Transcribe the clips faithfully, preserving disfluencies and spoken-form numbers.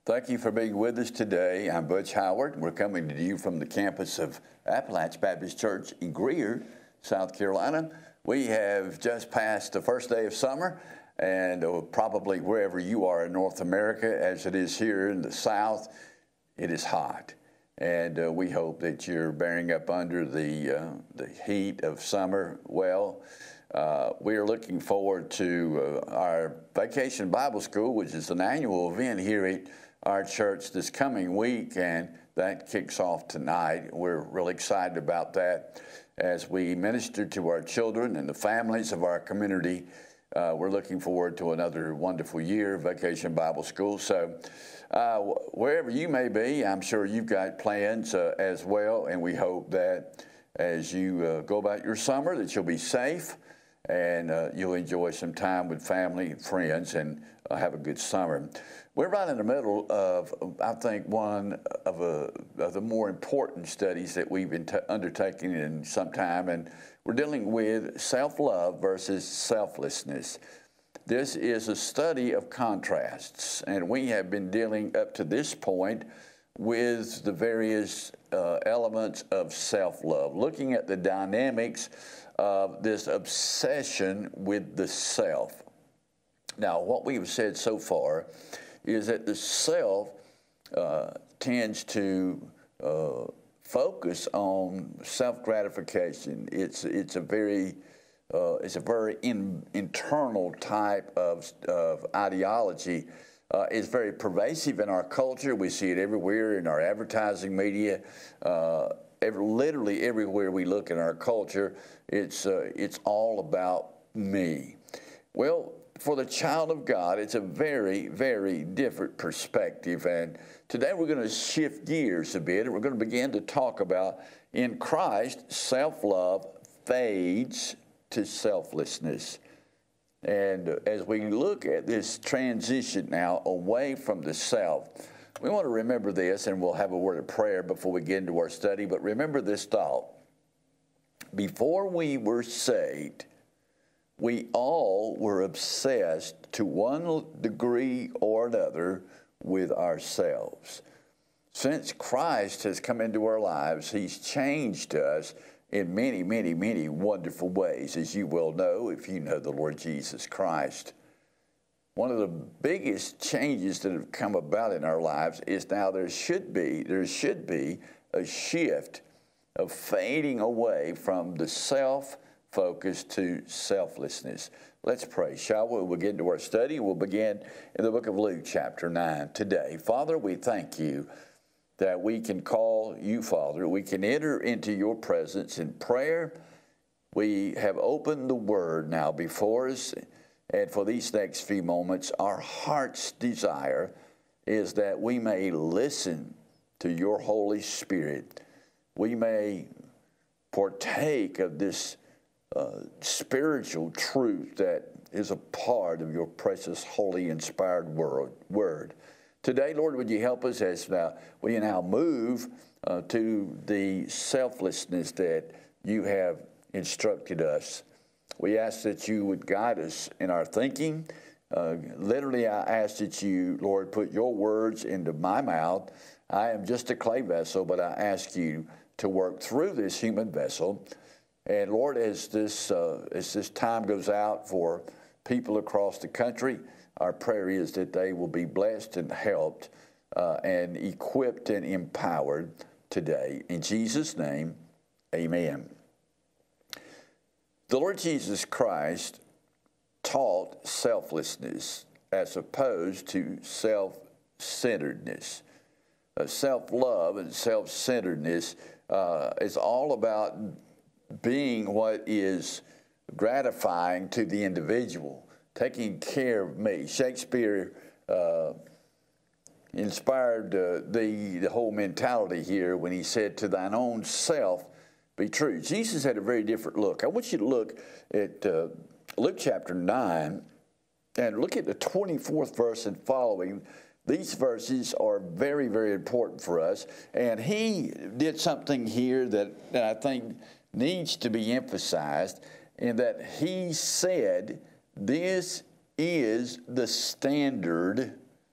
Thank you for being with us today. I'm Butch Howard. We're coming to you from the campus of Appalachia Baptist Church in Greer, South Carolina. We have just passed the first day of summer, and uh, probably wherever you are in North America, as it is here in the South, it is hot. And uh, we hope that you're bearing up under the, uh, the heat of summer well. Uh, we are looking forward to uh, our Vacation Bible School, which is an annual event here at our church this coming week, and that kicks off tonight. We're really excited about that as we minister to our children and the families of our community. Uh, we're looking forward to another wonderful year of Vacation Bible School. So uh, wherever you may be, I'm sure you've got plans uh, as well, and we hope that as you uh, go about your summer that you'll be safe and uh, you'll enjoy some time with family and friends and uh, have a good summer. We're right in the middle of, I think, one of, a, of the more important studies that we've been t- undertaking in some time, and we're dealing with self-love versus selflessness. This is a study of contrasts, and we have been dealing up to this point with the various uh, elements of self-love, looking at the dynamics of this obsession with the self. Now, what we've said so far is that the self uh, tends to uh, focus on self-gratification. It's it's a very uh, it's a very in, internal type of of ideology. Uh, it's very pervasive in our culture. We see it everywhere in our advertising media. Uh, every, literally everywhere we look in our culture, it's uh, it's all about me. Well, for the child of God, it's a very, very different perspective. And today we're going to shift gears a bit, and we're going to begin to talk about, in Christ, self-love fades to selflessness. And as we look at this transition now away from the self, we want to remember this, and we'll have a word of prayer before we get into our study, but remember this thought. Before we were saved, we all were obsessed to one degree or another with ourselves. Since Christ has come into our lives, He's changed us in many, many, many wonderful ways, as you well know if you know the Lord Jesus Christ. One of the biggest changes that have come about in our lives is now there should be, there should be a shift of fading away from the self focus to selflessness. Let's pray, shall we? We'll get into our study. We'll begin in the book of Luke, chapter nine today. Father, we thank you that we can call you, Father. We can enter into your presence in prayer. We have opened the Word now before us, and for these next few moments, our heart's desire is that we may listen to your Holy Spirit. We may partake of this Uh, spiritual truth that is a part of your precious, holy, inspired word. word. Today, Lord, would you help us as uh, we now move uh, to the selflessness that you have instructed us. We ask that you would guide us in our thinking. Uh, literally, I ask that you, Lord, put your words into my mouth. I am just a clay vessel, but I ask you to work through this human vessel. And Lord, as this uh, as this time goes out for people across the country, our prayer is that they will be blessed and helped uh, and equipped and empowered today. In Jesus' name, amen. The Lord Jesus Christ taught selflessness as opposed to self-centeredness. Uh, self-love and self-centeredness uh, is all about being what is gratifying to the individual, taking care of me. Shakespeare uh, inspired uh, the, the whole mentality here when he said, "To thine own self be true." Jesus had a very different look. I want you to look at uh, Luke chapter nine and look at the twenty-fourth verse and following. These verses are very, very important for us. And he did something here that, that I think needs to be emphasized, in that he said, this is the standard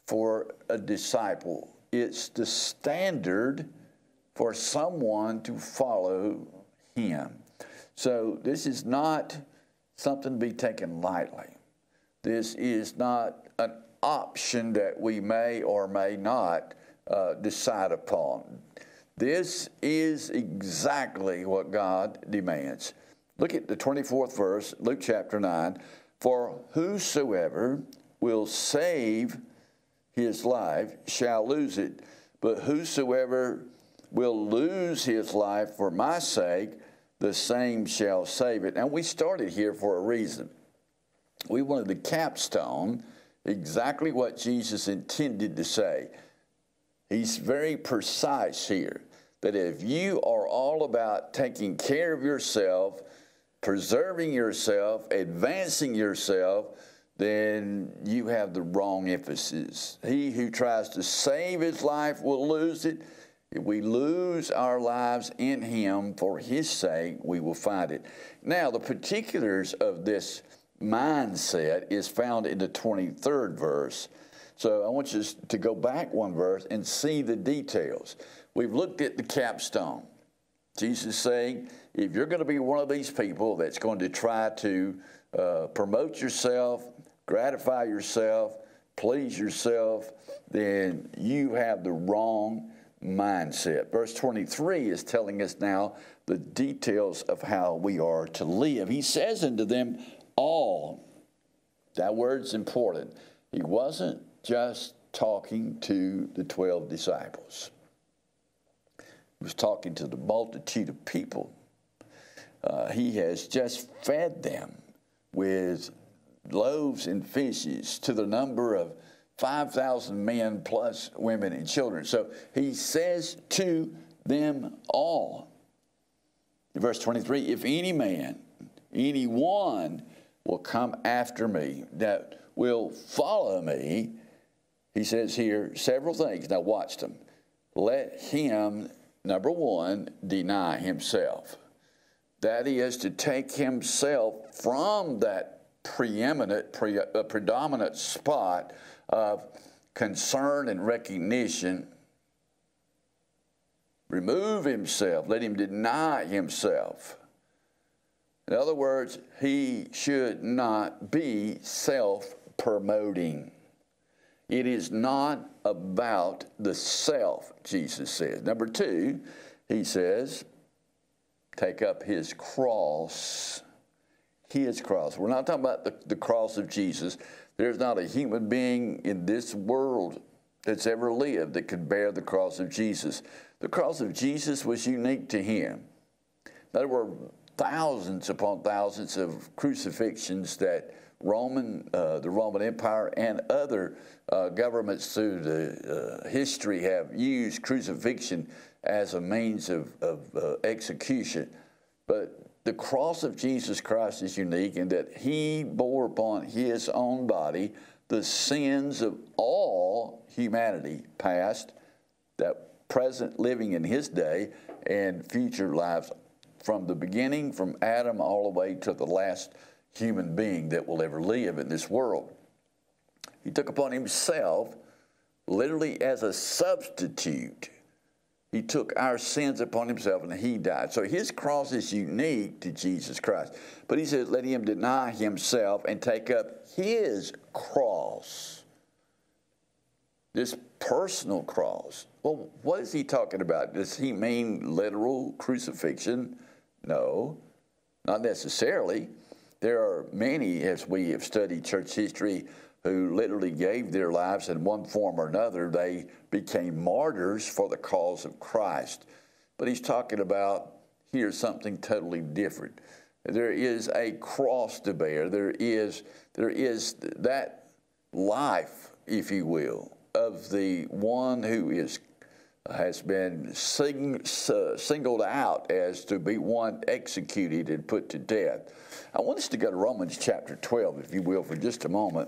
for a disciple. It's the standard for someone to follow him. So this is not something to be taken lightly. This is not an option that we may or may not uh, decide upon. This is exactly what God demands. Look at the twenty-fourth verse, Luke chapter nine. For whosoever will save his life shall lose it, but whosoever will lose his life for my sake, the same shall save it. And we started here for a reason. We wanted to capstone exactly what Jesus intended to say. He's very precise here, that if you are all about taking care of yourself, preserving yourself, advancing yourself, then you have the wrong emphasis. He who tries to save his life will lose it. If we lose our lives in him for his sake, we will find it. Now, the particulars of this mindset is found in the twenty-third verse. So I want you to go back one verse and see the details. We've looked at the capstone. Jesus saying, if you're going to be one of these people that's going to try to uh, promote yourself, gratify yourself, please yourself, then you have the wrong mindset. Verse twenty-three is telling us now the details of how we are to live. He says unto them all. That word's important. He wasn't just talking to the twelve disciples. He was talking to the multitude of people. Uh, he has just fed them with loaves and fishes to the number of five thousand men plus women and children. So he says to them all. In verse twenty-three, if any man, anyone will come after me, that will follow me, he says here several things. Now watch them. Let him, number one, deny himself. That is to take himself from that preeminent, pre, uh, predominant spot of concern and recognition. Remove himself. Let him deny himself. In other words, he should not be self-promoting. It is not about the self, Jesus says. Number two, he says, take up his cross. His cross. We're not talking about the, the cross of Jesus. There's not a human being in this world that's ever lived that could bear the cross of Jesus. The cross of Jesus was unique to him. There were thousands upon thousands of crucifixions that Roman, uh, the Roman Empire and other uh, governments through the uh, history have used crucifixion as a means of, of uh, execution. But the cross of Jesus Christ is unique in that he bore upon his own body the sins of all humanity, past, that present living in his day, and future lives, from the beginning, from Adam all the way to the last human being that will ever live in this world. He took upon himself, literally as a substitute. He took our sins upon himself and he died. So his cross is unique to Jesus Christ. But he says, let him deny himself and take up his cross. This personal cross. Well, what is he talking about? Does he mean literal crucifixion? No, not necessarily. There are many, as we have studied church history, who literally gave their lives in one form or another. They became martyrs for the cause of Christ. But he's talking about here something totally different. There is a cross to bear. There is, there is that life, if you will, of the one who is has been sing, uh, singled out as to be one executed and put to death. I want us to go to Romans chapter twelve, if you will, for just a moment.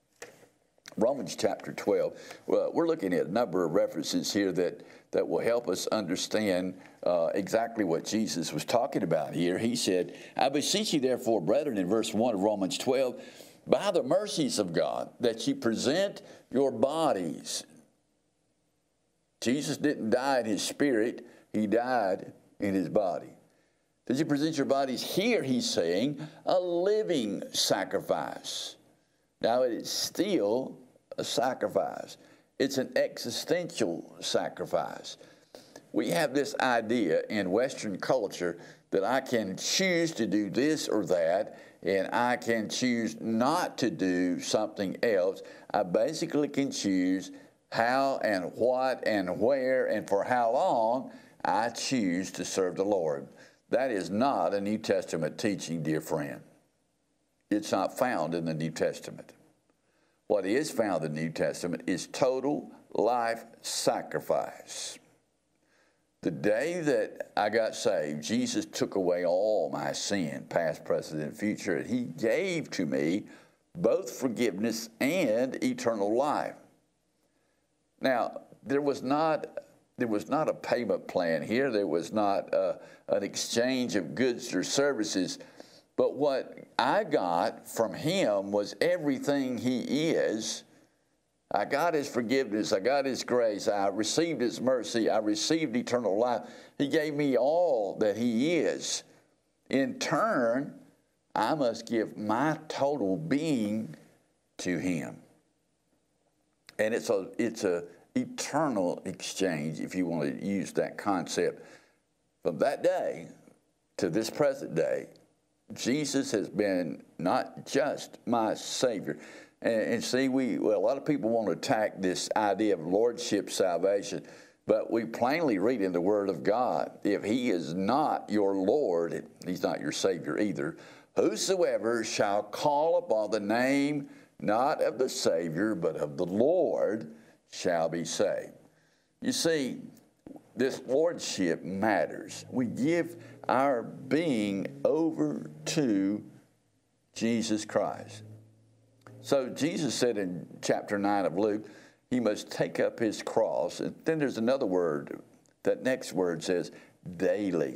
Romans chapter twelve. Well, we're looking at a number of references here that, that will help us understand uh, exactly what Jesus was talking about here. He said, I beseech you therefore, brethren, in verse one of Romans twelve, by the mercies of God, that ye present your bodies. Jesus didn't die in his spirit, he died in his body. That you present your bodies, here he's saying, a living sacrifice. Now, it's still a sacrifice. It's an existential sacrifice. We have this idea in Western culture that I can choose to do this or that, and I can choose not to do something else. I basically can choose how and what and where and for how long I choose to serve the Lord. That is not a New Testament teaching, dear friend. It's not found in the New Testament. What is found in the New Testament is total life sacrifice. The day that I got saved, Jesus took away all my sin, past, present, and future, and he gave to me both forgiveness and eternal life. Now, there was not, there was not a payment plan here. There was not uh, an exchange of goods or services. But what I got from him was everything he is. I got his forgiveness. I got his grace. I received his mercy. I received eternal life. He gave me all that he is. In turn, I must give my total being to him. And it's a, it's a eternal exchange, if you want to use that concept. From that day to this present day, Jesus has been not just my Savior. And, and see, we well, a lot of people want to attack this idea of lordship salvation, but we plainly read in the Word of God, if he is not your Lord, he's not your Savior either, whosoever shall call upon the name not of the Savior, but of the Lord, shall be saved. You see, this lordship matters. We give our being over to Jesus Christ. So Jesus said in chapter nine of Luke, he must take up his cross. And then there's another word. That next word says daily.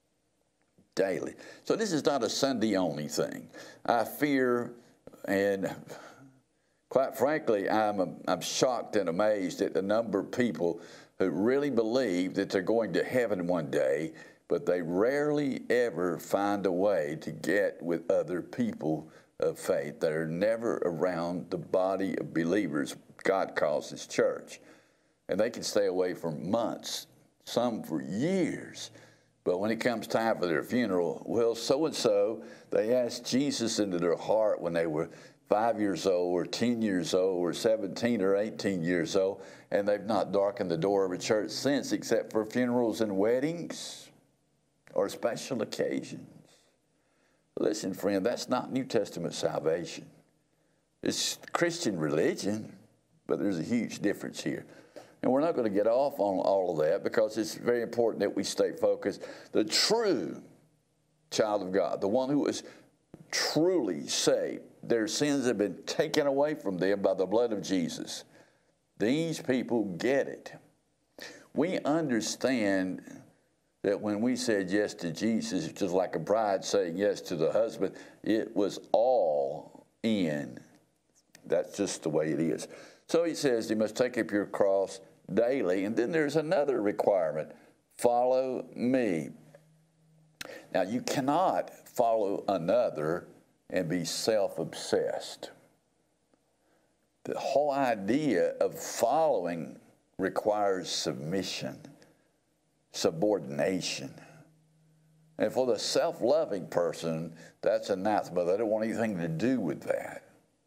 Daily. So this is not a Sunday only thing. I fear, and quite frankly, I'm, I'm shocked and amazed at the number of people who really believe that they're going to heaven one day, but they rarely ever find a way to get with other people of faith. They're never around the body of believers God calls his church. And they can stay away for months, some for years. But when it comes time for their funeral, well, so-and-so, they asked Jesus into their heart when they were five years old or ten years old or seventeen or eighteen years old, and they've not darkened the door of a church since, except for funerals and weddings or special occasions. Listen, friend, that's not New Testament salvation. It's Christian religion, but there's a huge difference here. And we're not going to get off on all of that because it's very important that we stay focused. The true child of God, the one who is truly saved, their sins have been taken away from them by the blood of Jesus. These people get it. We understand that when we said yes to Jesus, just like a bride saying yes to the husband, it was all in. That's just the way it is. So he says you must take up your cross daily. And then there's another requirement. Follow me. Now, you cannot follow another and be self-obsessed. The whole idea of following requires submission, subordination. And for the self-loving person, that's anathema. They don't want anything to do with that.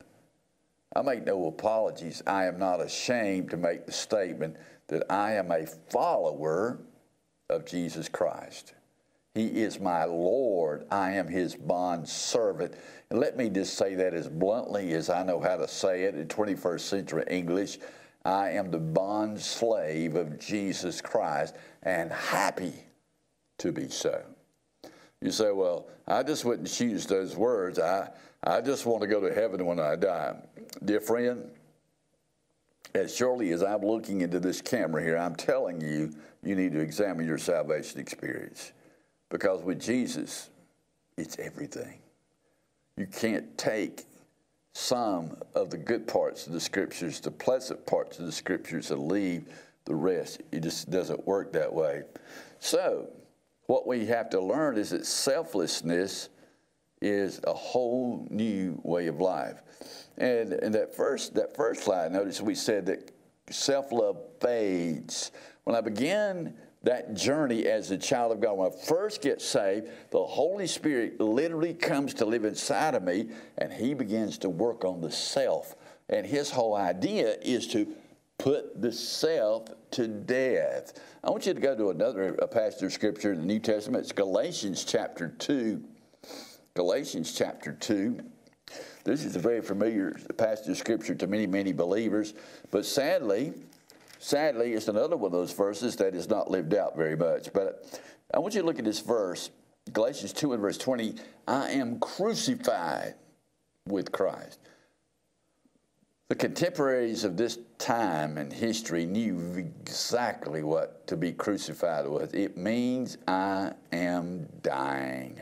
I make no apologies. I am not ashamed to make the statement that I am a follower of Jesus Christ. He is my Lord. I am his bond servant. And let me just say that as bluntly as I know how to say it in twenty-first century English. I am the bond slave of Jesus Christ and happy to be so. You say, well, I just wouldn't choose those words. I, I just want to go to heaven when I die. Dear friend, as surely as I'm looking into this camera here, I'm telling you, you need to examine your salvation experience. Because with Jesus, it's everything. You can't take some of the good parts of the Scriptures, the pleasant parts of the Scriptures, and leave the rest. It just doesn't work that way. So what we have to learn is that selflessness is a whole new way of life. And, and that first that first slide, notice we said that self-love fades. When I began that journey as a child of God, when I first get saved, the Holy Spirit literally comes to live inside of me, and He begins to work on the self. And His whole idea is to put the self to death. I want you to go to another a passage of Scripture in the New Testament. It's Galatians chapter two. Galatians chapter two. This is a very familiar passage of Scripture to many, many believers. But sadly, sadly, it's another one of those verses that is not lived out very much. But I want you to look at this verse, Galatians two and verse twenty. I am crucified with Christ. The contemporaries of this time in history knew exactly what to be crucified was. It means I am dying.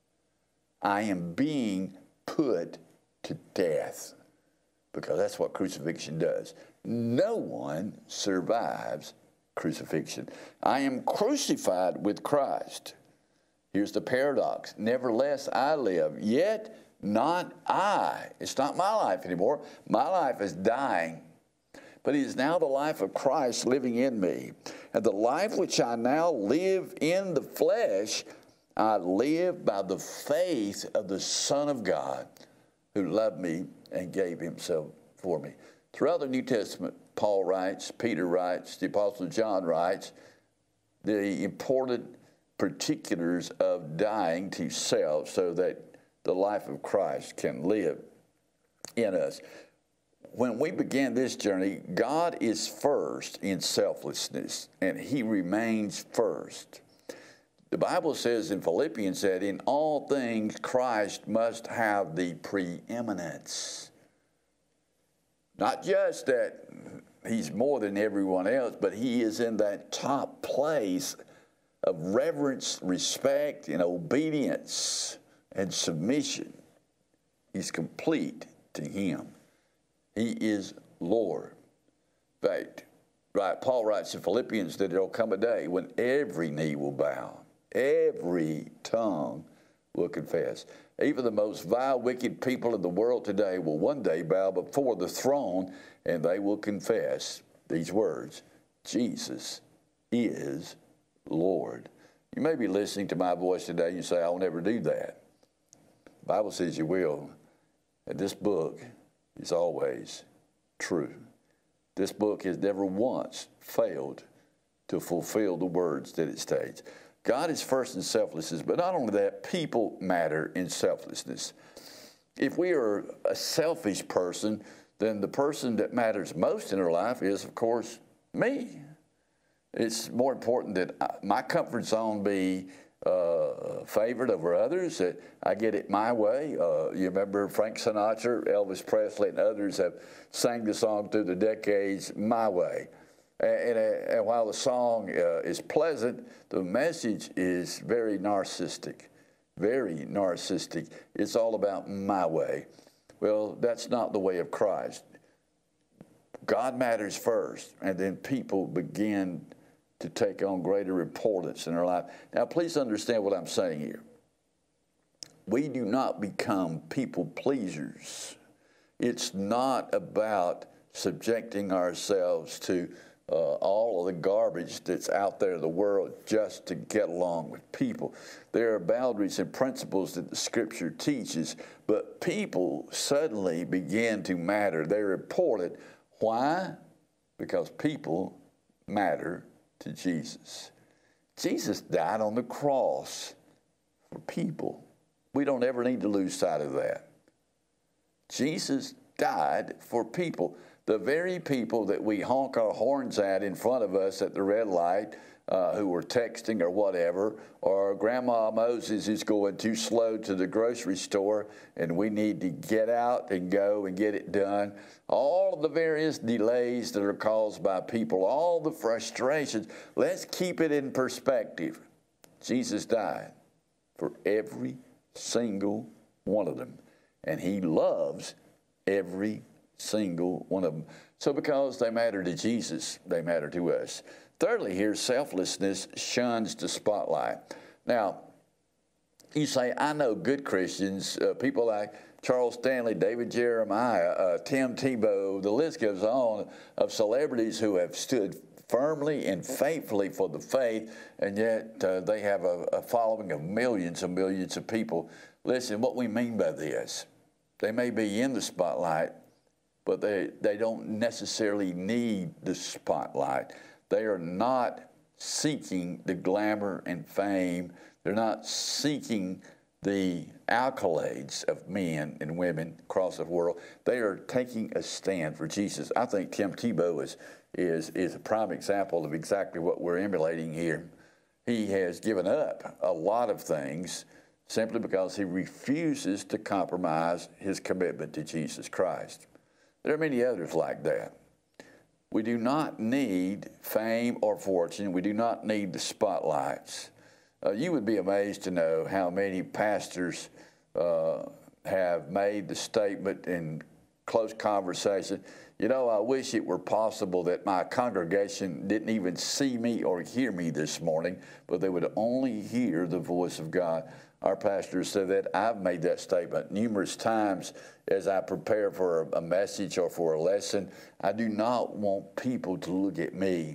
I am being put to death, because that's what crucifixion does. No one survives crucifixion. I am crucified with Christ. Here's the paradox. Nevertheless, I live, yet not I. It's not my life anymore. My life is dying. But it is now the life of Christ living in me. And the life which I now live in the flesh, I live by the faith of the Son of God, who loved me and gave Himself for me. Throughout the New Testament, Paul writes, Peter writes, the Apostle John writes, the important particulars of dying to self so that the life of Christ can live in us. When we begin this journey, God is first in selflessness, and He remains first. The Bible says in Philippians that in all things Christ must have the preeminence. Not just that He's more than everyone else, but He is in that top place of reverence, respect, and obedience and submission. He's complete to Him. He is Lord. In fact, right, Paul writes in Philippians that there will come a day when every knee will bow, every tongue will confess. Even the most vile, wicked people in the world today will one day bow before the throne, and they will confess these words: Jesus is Lord. You may be listening to my voice today and you say, I'll never do that. The Bible says you will. And this book is always true. This book has never once failed to fulfill the words that it states. God is first in selflessness, but not only that, people matter in selflessness. If we are a selfish person, then the person that matters most in our life is, of course, me. It's more important that my comfort zone be uh, favored over others, that I get it my way. Uh, you remember Frank Sinatra, Elvis Presley, and others have sang the song through the decades, My Way. And, and, and while the song uh, is pleasant, the message is very narcissistic, very narcissistic. It's all about my way. Well, that's not the way of Christ. God matters first, and then people begin to take on greater importance in our life. Now, please understand what I'm saying here. We do not become people pleasers. It's not about subjecting ourselves to uh, all of the garbage that's out there in the world just to get along with people. There are boundaries and principles that the Scripture teaches, but people suddenly begin to matter. They're important. Why? Because people matter to Jesus. Jesus died on the cross for people. We don't ever need to lose sight of that. Jesus died for people. The very people that we honk our horns at in front of us at the red light, uh, who were texting or whatever, or Grandma Moses is going too slow to the grocery store and we need to get out and go and get it done. All of the various delays that are caused by people, all the frustrations, let's keep it in perspective. Jesus died for every single one of them, and He loves Every single one of them. So because they matter to Jesus, they matter to us. Thirdly, here, selflessness shuns the spotlight. Now, you say, I know good Christians, uh, people like Charles Stanley, David Jeremiah, uh, Tim Tebow, the list goes on, of celebrities who have stood firmly and faithfully for the faith, and yet uh, they have a, a following of millions and millions of people. Listen, what we mean by this, they may be in the spotlight, but they, they don't necessarily need the spotlight. They are not seeking the glamour and fame. They're not seeking the accolades of men and women across the world. They are taking a stand for Jesus. I think Tim Tebow is, is, is a prime example of exactly what we're emulating here. He has given up a lot of things simply because he refuses to compromise his commitment to Jesus Christ. There are many others like that. We do not need fame or fortune. We do not need the spotlights. Uh, you would be amazed to know how many pastors uh, have made the statement in close conversation, you know, I wish it were possible that my congregation didn't even see me or hear me this morning, but they would only hear the voice of God. Our pastor said that. I've made that statement numerous times as I prepare for a message or for a lesson. I do not want people to look at me.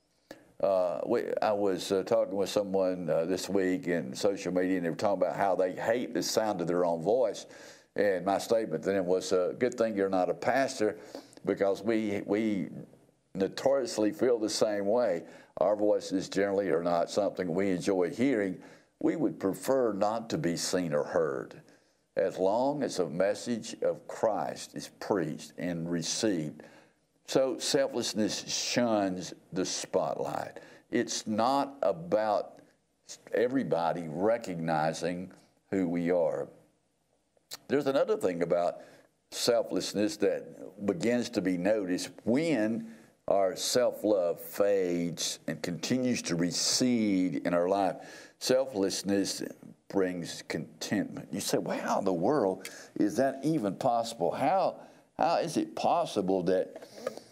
Uh, we, I was uh, talking with someone uh, this week in social media, and they were talking about how they hate the sound of their own voice. And my statement then was, a uh, good thing you're not a pastor, because we we notoriously feel the same way. Our voices generally are not something we enjoy hearing. We would prefer not to be seen or heard, as long as a message of Christ is preached and received. So selflessness shuns the spotlight. It's not about everybody recognizing who we are. There's another thing about selflessness that begins to be noticed when our self-love fades and continues to recede in our life. Selflessness brings contentment. You say, well, how in the world is that even possible? How, how is it possible that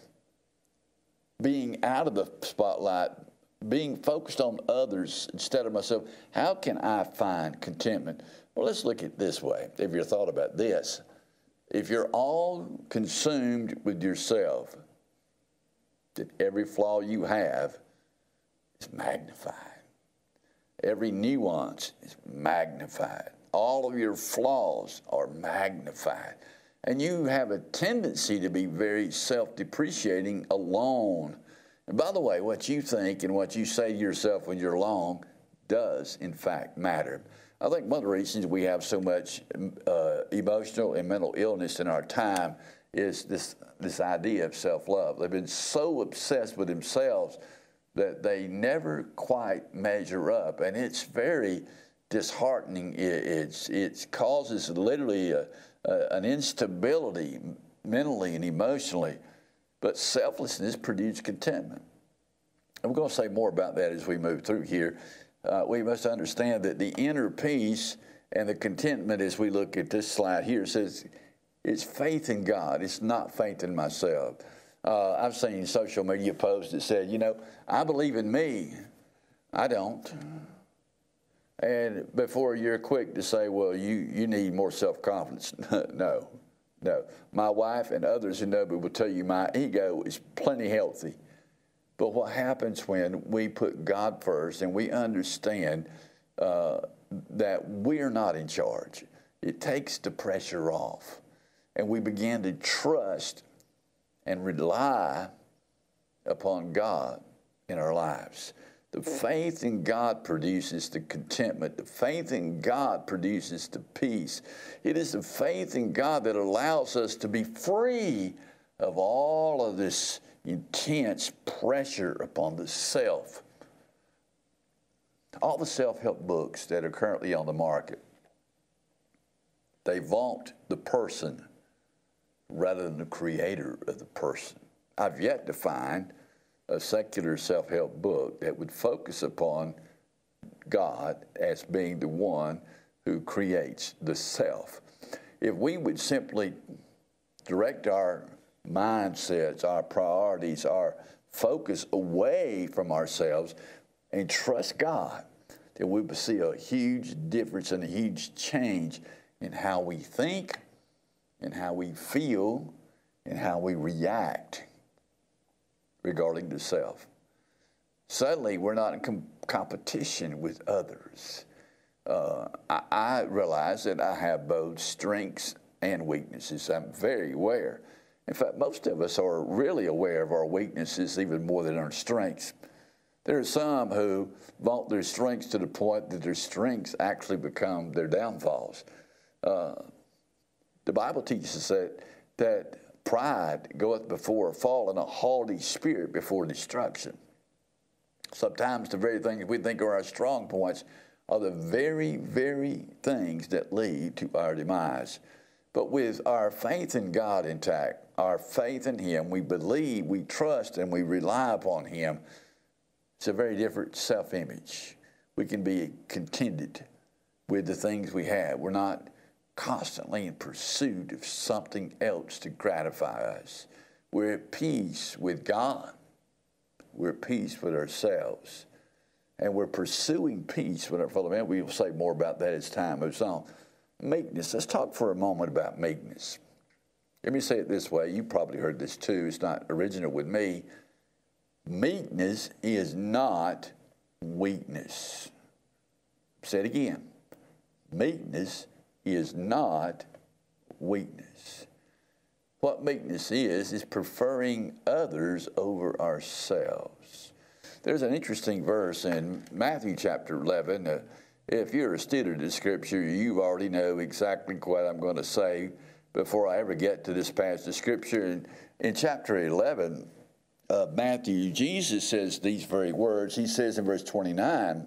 being out of the spotlight, being focused on others instead of myself, how can I find contentment? Well, let's look at it this way. Have you thought about this? If you're all consumed with yourself, that every flaw you have is magnified. Every nuance is magnified. All of your flaws are magnified. And you have a tendency to be very self-depreciating alone. And by the way, what you think and what you say to yourself when you're alone does, in fact, matter. I think one of the reasons we have so much uh, emotional and mental illness in our time is this, this idea of self-love. They've been so obsessed with themselves that they never quite measure up, and it's very disheartening. It it's, it causes literally a, a, an instability mentally and emotionally, but selflessness produces contentment. And we're going to say more about that as we move through here. Uh, we must understand that the inner peace and the contentment, as we look at this slide here, says it's faith in God. It's not faith in myself. Uh, I've seen social media posts that said, you know, I believe in me. I don't. And before you're quick to say, well, you, you need more self-confidence. No, no. My wife and others who know me will tell you my ego is plenty healthy. But what happens when we put God first and we understand uh, that we're not in charge? It takes the pressure off. And we begin to trust and rely upon God in our lives. The faith in God produces the contentment. The faith in God produces the peace. It is the faith in God that allows us to be free of all of this intense pressure upon the self. All the self-help books that are currently on the market, they vaunt the person rather than the creator of the person. I've yet to find a secular self-help book that would focus upon God as being the one who creates the self. If we would simply direct our mindsets, our priorities, our focus away from ourselves and trust God, then we will see a huge difference and a huge change in how we think, in how we feel, and how we react regarding the self. Suddenly, we're not in com- competition with others. Uh, I, I realize that I have both strengths and weaknesses. I'm very aware. In fact, most of us are really aware of our weaknesses even more than our strengths. There are some who vaunt their strengths to the point that their strengths actually become their downfalls. Uh, the Bible teaches us that, that pride goeth before a fall and a haughty spirit before destruction. Sometimes the very things we think are our strong points are the very, very things that lead to our demise. But with our faith in God intact, our faith in Him, we believe, we trust, and we rely upon Him, it's a very different self-image. We can be contented with the things we have. We're not constantly in pursuit of something else to gratify us. We're at peace with God. We're at peace with ourselves. And we're pursuing peace with our fellow man. We will say more about that as time moves on. Meekness. Let's talk for a moment about meekness. Let me say it this way. You probably heard this too. It's not original with me. Meekness is not weakness. Say it again. Meekness is not weakness. What meekness is, is preferring others over ourselves. There's an interesting verse in Matthew chapter eleven. Uh, if you're a student of Scripture, you already know exactly what I'm going to say before I ever get to this passage of Scripture. In, in chapter eleven of Matthew, Jesus says these very words. He says in verse twenty-nine,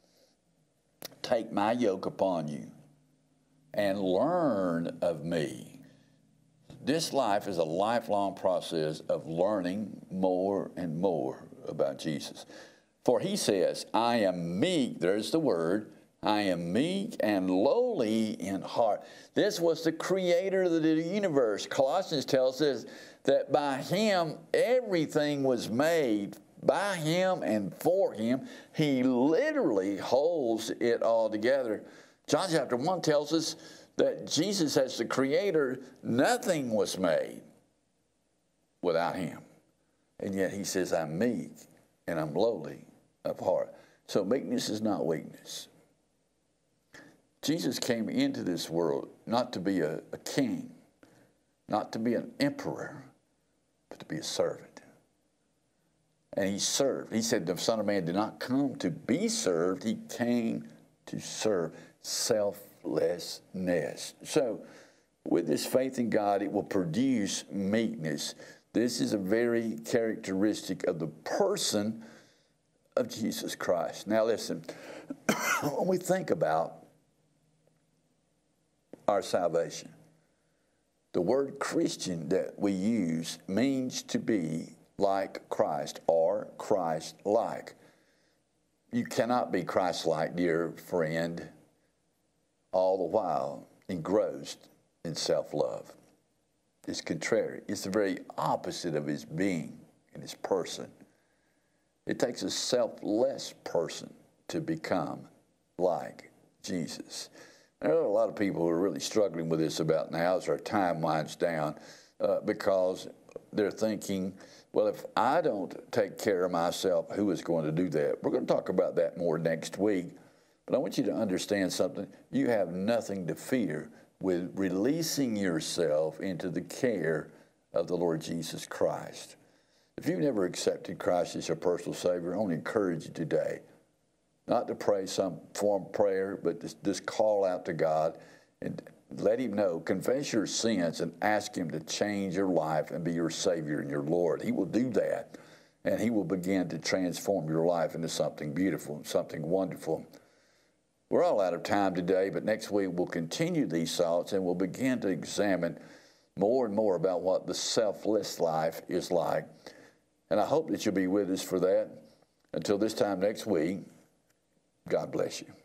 "Take my yoke upon you and learn of me." This life is a lifelong process of learning more and more about Jesus. For he says, "I am meek," there's the word, "I am meek and lowly in heart." This was the creator of the universe. Colossians tells us that by him everything was made. By him and for him, he literally holds it all together. John chapter one tells us that Jesus, as the creator, nothing was made without him. And yet he says, "I'm meek and I'm lowly of heart." So meekness is not weakness. Jesus came into this world not to be a, a king, not to be an emperor, but to be a servant. And he served. He said the Son of Man did not come to be served. He came to serve. Selflessness. So with this faith in God, it will produce meekness. This is a very characteristic of the person of Jesus Christ. Now listen, when we think about our salvation, the word Christian that we use means to be like Christ or Christ-like. You cannot be Christ-like, dear friend, all the while engrossed in self-love. It's contrary. It's the very opposite of his being and his person. It takes a selfless person to become like Jesus. There are a lot of people who are really struggling with this about now as our time winds down uh, because they're thinking, well, if I don't take care of myself, who is going to do that? We're going to talk about that more next week. But I want you to understand something. You have nothing to fear with releasing yourself into the care of the Lord Jesus Christ. If you've never accepted Christ as your personal Savior, I want to encourage you today not to pray some form of prayer, but just, just call out to God and let him know, confess your sins and ask him to change your life and be your Savior and your Lord. He will do that, and he will begin to transform your life into something beautiful, something wonderful. We're all out of time today, but next week we'll continue these thoughts and we'll begin to examine more and more about what the selfless life is like. And I hope that you'll be with us for that. Until this time next week, God bless you.